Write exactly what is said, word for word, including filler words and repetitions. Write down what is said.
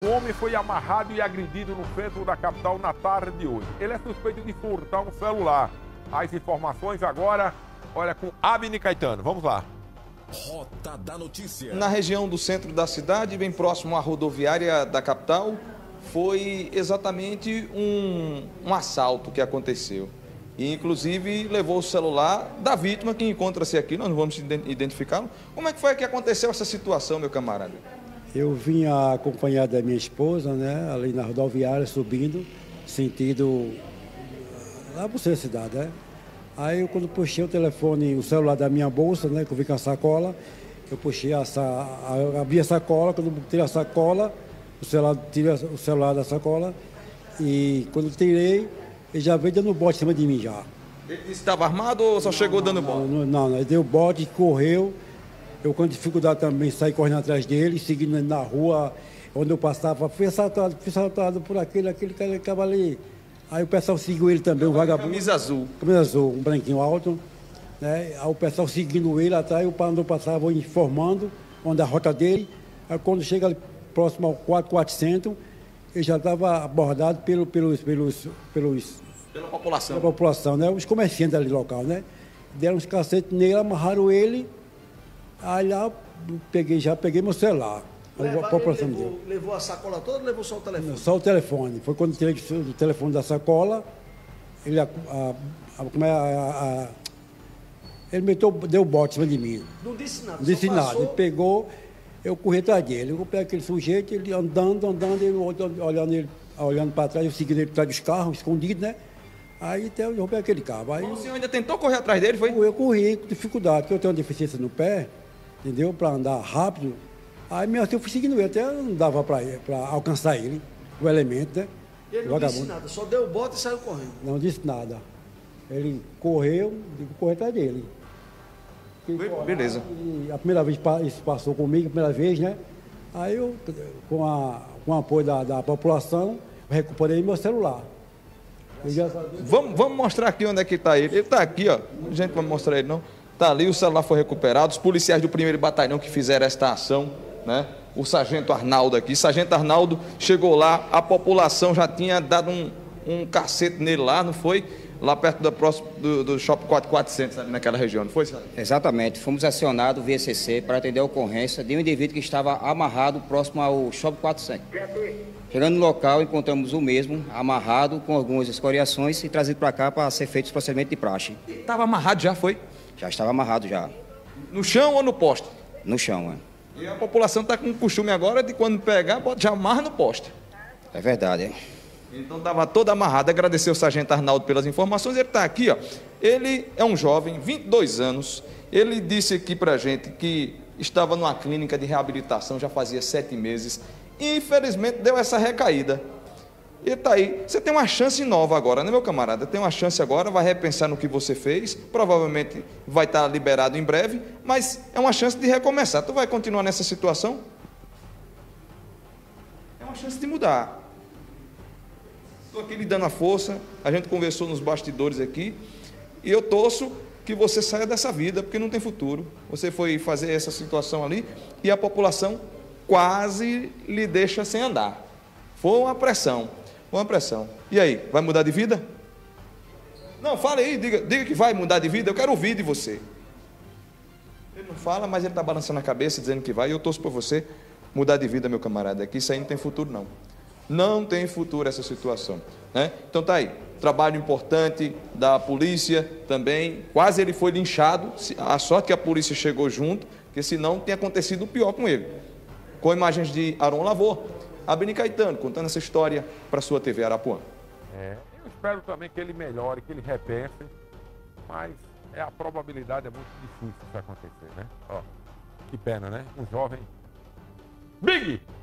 Um homem foi amarrado e agredido no centro da capital na tarde de hoje. Ele é suspeito de furtar um celular. As informações agora, olha, com Abner Caetano. Vamos lá. Rota da Notícia. Na região do centro da cidade, bem próximo à rodoviária da capital, foi exatamente um, um assalto que aconteceu. E, inclusive, levou o celular da vítima, que encontra-se aqui, nós não vamos identificá-lo. Como é que foi que aconteceu essa situação, meu camarada? Eu vinha acompanhado da minha esposa, né, ali na rodoviária, subindo, sentido lá para o centro da cidade, né? Aí, eu, quando puxei o telefone, o celular da minha bolsa, né, que eu vi com a sacola, eu puxei a, a abri a sacola, quando eu tirei a sacola, o celular, tirei o celular da sacola, e quando eu tirei, ele já veio dando bote em cima de mim já. Ele disse que estava armado ou só não, chegou dando bote? Não, não, não, ele deu bote, correu. Eu com dificuldade também saí correndo atrás dele, seguindo ele na rua, onde eu passava, fui assaltado, fui assaltado por aquele, aquele cara que estava ali. Aí o pessoal seguiu ele também, um vagabundo. Camisa azul. Camisa azul, um branquinho alto. Né? Aí o pessoal seguindo ele atrás, eu quando eu passava informando onde a rota dele. Aí quando chega ali, próximo ao quatro mil e quatrocentos, ele já estava abordado pelo, pelos, pelos, pelos... Pela população. Pela população, né? Os comerciantes ali local, né? Deram uns cacetes nele, amarraram ele. Aí lá, peguei, já peguei meu celular. Leva, a população levou, levou a sacola toda ou levou só o telefone? Só o telefone. Foi quando tirei o telefone da sacola, ele, a, a, a, a, a, ele meteu, deu bote em cima de mim. Não disse nada? Não disse só nada. passou... Ele pegou, eu corri atrás dele. Eu peguei aquele sujeito, ele andando, andando, ele olhando, ele, olhando para trás, eu seguindo ele atrás dos carros, escondido, né? Aí até eu roubei aquele carro. Aí, o senhor ainda tentou correr atrás dele, foi? Eu corri com dificuldade, porque eu tenho uma deficiência no pé, entendeu? Para andar rápido. Aí mesmo assim eu fui seguindo ele, até não dava para alcançar ele, o elemento, né? Ele não disse nada, só deu o bote e saiu correndo. Não disse nada. Ele correu, digo, correr atrás dele. Beleza. E a primeira vez isso passou comigo, a primeira vez, né? Aí eu, com, a, com o apoio da, da população, recuperei meu celular. Já... Vamos, vamos mostrar aqui onde é que está ele. Ele está aqui, ó. A gente não vai mostrar ele, não. Está ali, o celular foi recuperado. Os policiais do primeiro batalhão que fizeram esta ação, né? O sargento Arnaldo aqui. Sargento Arnaldo chegou lá, a população já tinha dado um, um cacete nele lá, não foi? Lá perto do, próximo, do, do Shopping quatro mil e quatrocentos, ali naquela região, não foi, Sargento? Exatamente. Fomos acionados, V C C, para atender a ocorrência de um indivíduo que estava amarrado próximo ao Shopping quatrocentos. Chegando no local, encontramos o mesmo, amarrado, com algumas escoriações e trazido para cá para ser feito os procedimentos de praxe. Estava amarrado já, foi? Já estava amarrado já. No chão ou no poste? No chão, é. E a população está com o costume agora de quando pegar, já amarra no poste. É verdade, é. Então estava todo amarrado. Agradecer ao sargento Arnaldo pelas informações. Ele está aqui, ó. Ele é um jovem, vinte e dois anos. Ele disse aqui para a gente que estava numa clínica de reabilitação já fazia sete meses. E infelizmente deu essa recaída. E tá aí, você tem uma chance nova agora, né, meu camarada? Tem uma chance agora, vai repensar no que você fez, provavelmente vai estar liberado em breve, mas é uma chance de recomeçar. Tu vai continuar nessa situação? É uma chance de mudar. Estou aqui lhe dando a força, a gente conversou nos bastidores aqui, e eu torço que você saia dessa vida, porque não tem futuro. Você foi fazer essa situação ali, e a população quase lhe deixa sem andar. Foi uma pressão. Uma pressão. E aí, vai mudar de vida? Não, fale aí, diga, diga que vai mudar de vida, eu quero ouvir de você. Ele não fala, mas ele está balançando a cabeça, dizendo que vai, e eu torço por você mudar de vida, meu camarada, que isso aí não tem futuro, não. Não tem futuro essa situação, né? Então tá aí, trabalho importante da polícia também, quase ele foi linchado, a sorte que a polícia chegou junto, porque senão tinha acontecido o pior com ele. Com imagens de Aron Lavor, Abner Caetano, contando essa história para a sua T V Arapuã. É, eu espero também que ele melhore, que ele repense, mas é, a probabilidade é muito difícil isso acontecer, né? Ó, que pena, né? Um jovem... Big!